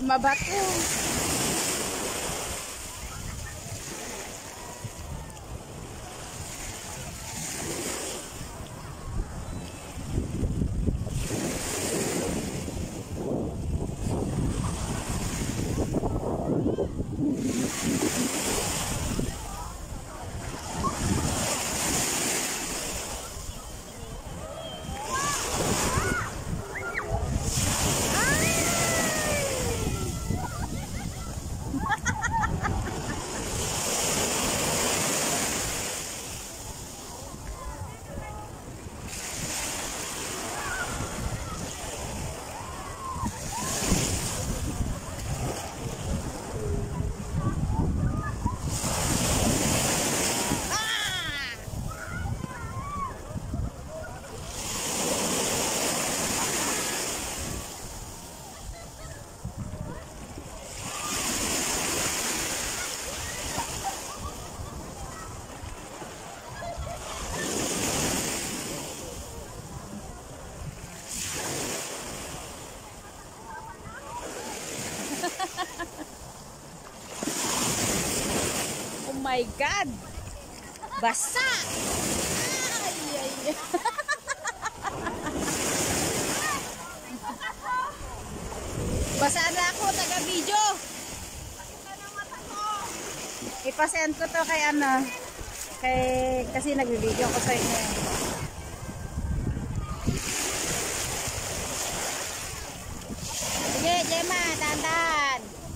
Mabato. Oh my God! Basa! Ay, ay, ay. Basa na ako, taga-video. Ipasend ko to kay ano, kasi nag-video ko sa inyo. Sige, Gemma, dandan.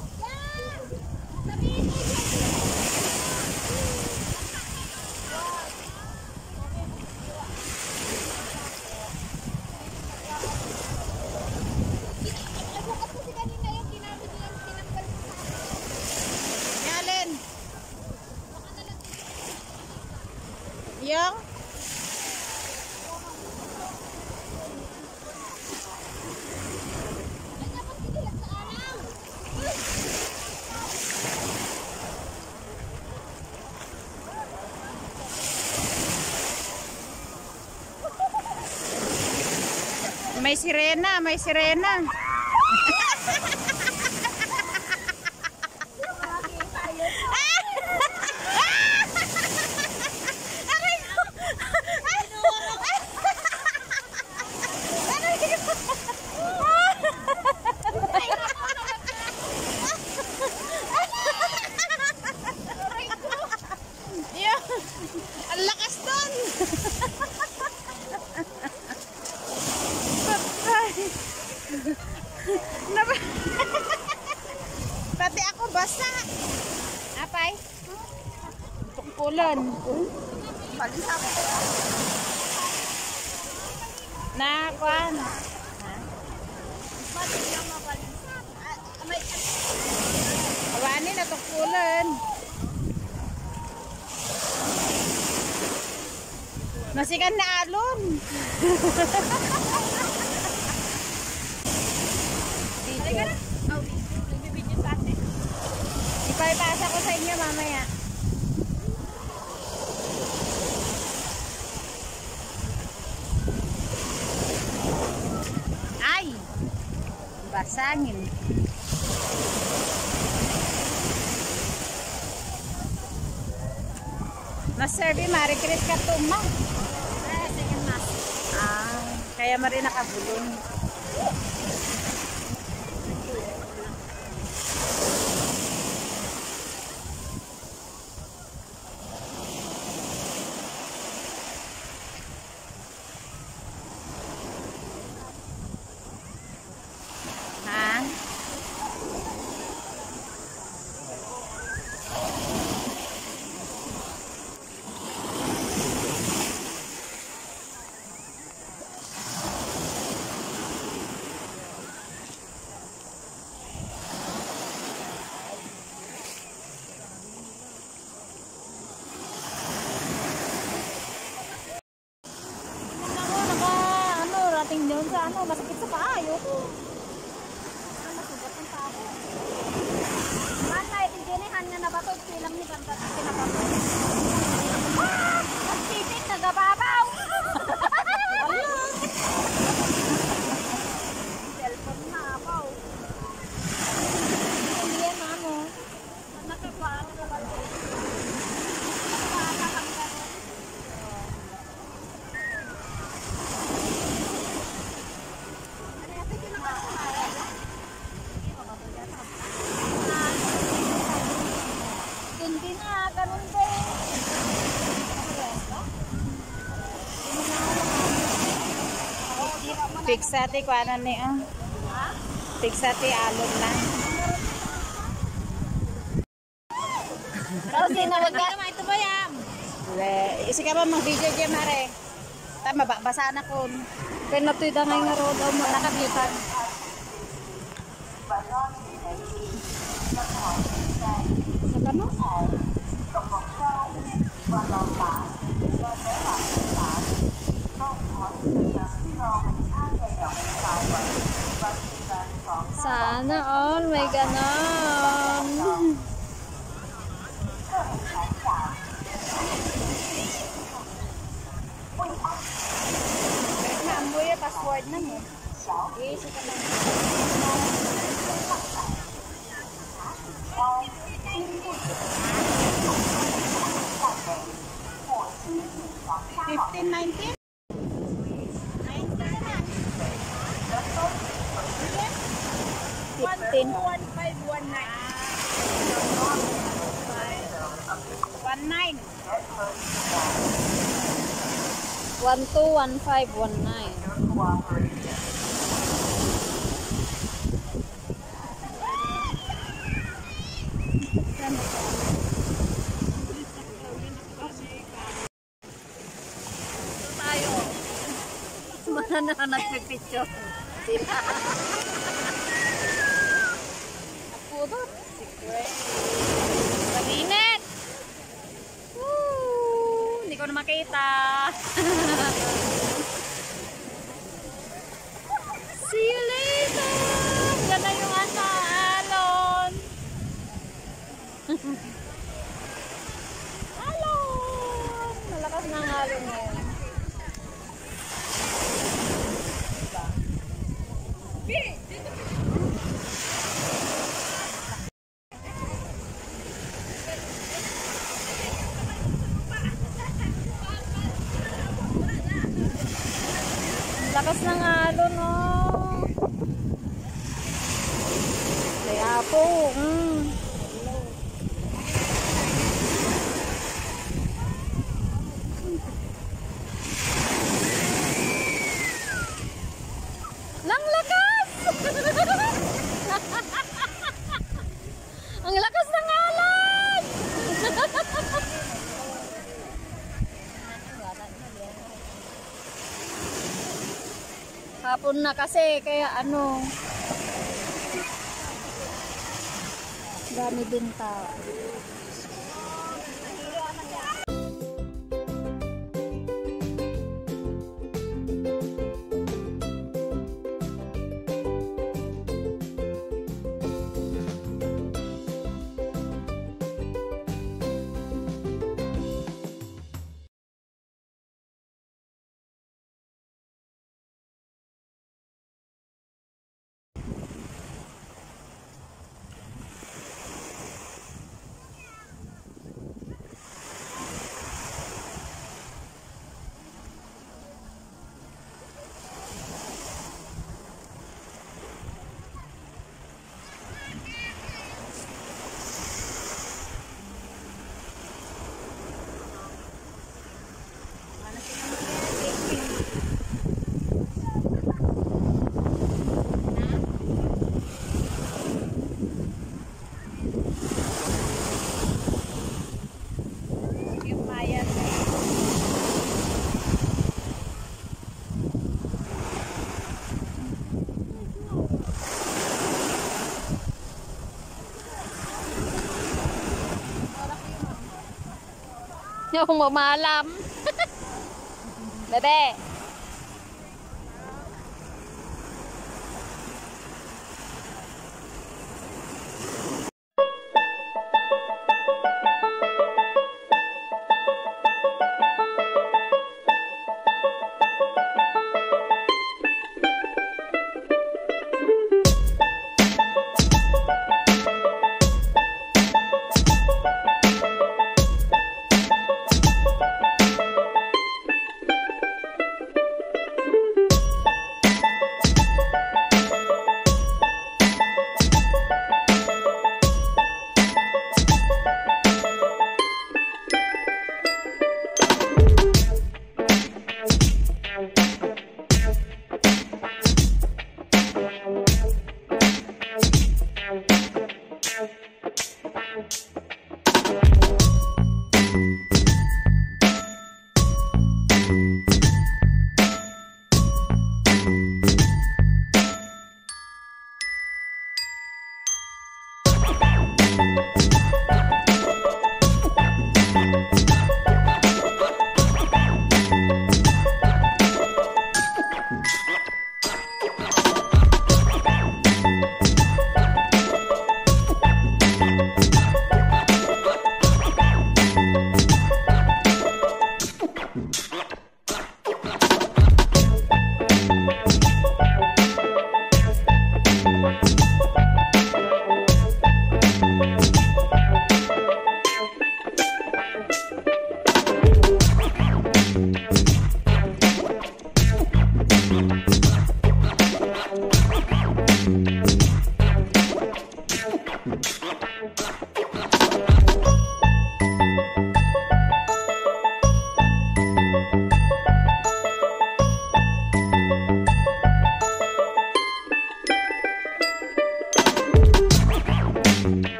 Yung may sirena, may sirena. Ang lakas doon. Pati ako basa. Apay? Tungkulan. Nakwan. Awani na tungkulan. Masikan na alon. Ipapasa ko sa inyo mamaya. Ay! Basangin. Mas-serve, Marie Chris Katuma. Kaya mari nakabulong. Doon sa ano, masakit sa paa, ayoko. Masugat ng tao. Manay, tindinihan nga na ba ito? Silang ni Ganda at pinabato. Ah! Ang titik, nagababaw! Cellphone na, apaw. Tigsati ko ano ni Tigsati alon na. Kasi nawagka naman ito ba yan? Isi ka ba mag-video dyan mare? Tama ba? Basa na ko. Kaya natuy da ngay nga ro daw mo nakabitan. Sa kano? Sana all may ganon. Maamoy password na mo. Yes, ito na. $15.19 15. 121519. Tayo. Mana na nagpipicture. Sila. Ako doon. Pag-init. Hindi ko na makita. See you later. Yan na yung alon. Alon. Malakas na ang alon ngayon. Lakas ng alon, oh. Kaya po, Nang lakas! Ang lakas ng alon! Hapon na kasi, kaya ano, dami din tao. Hindi akong mamalam. Bebe.